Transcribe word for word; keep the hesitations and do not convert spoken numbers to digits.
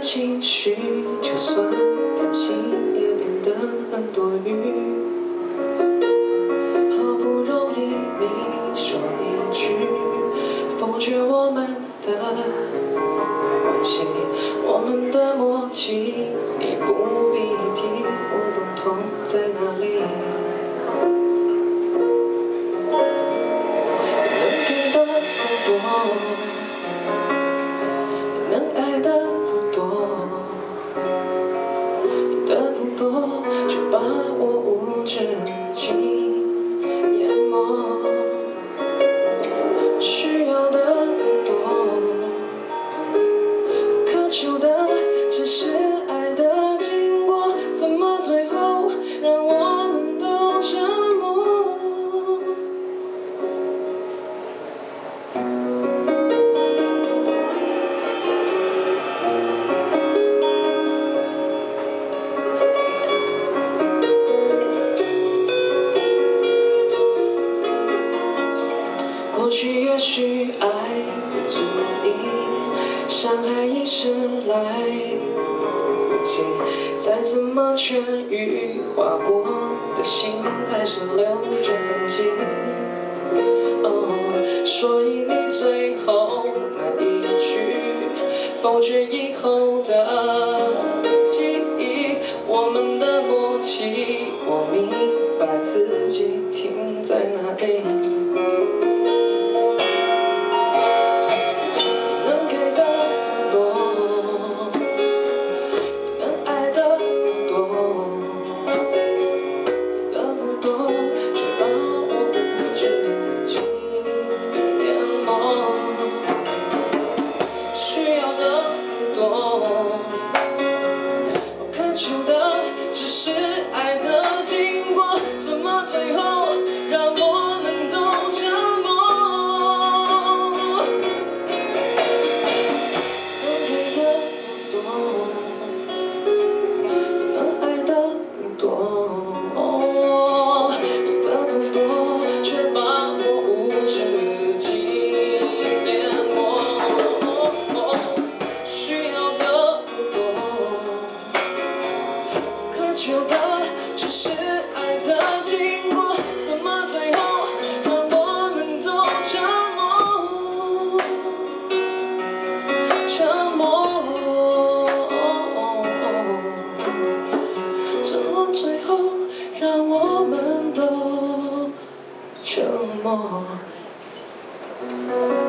情绪，就算担心也变得很多余。好不容易你说一句否决我们的关系，我们的默契，你不必提，我懂痛在哪里。能给的不多，能爱的不多，得不多，却把我无止境淹没。需要的不多，渴求的只是爱的经过，怎么最后让我们都沉默？过去也许爱的足以，伤害已是来不及，再怎么痊愈，划过的心还是留着痕迹。哦，所以你最后那一句否决以后的记忆，我们的默契，我明白自己停在哪里。渴求的只是爱的经过，怎么最后让我们都沉默？能给的不多，能爱的不多，你的不多，却把我无止境淹没。需要的不多，渴求的只是爱的经过，怎么最后让我们都沉默？沉默，怎么最后让我们都沉默？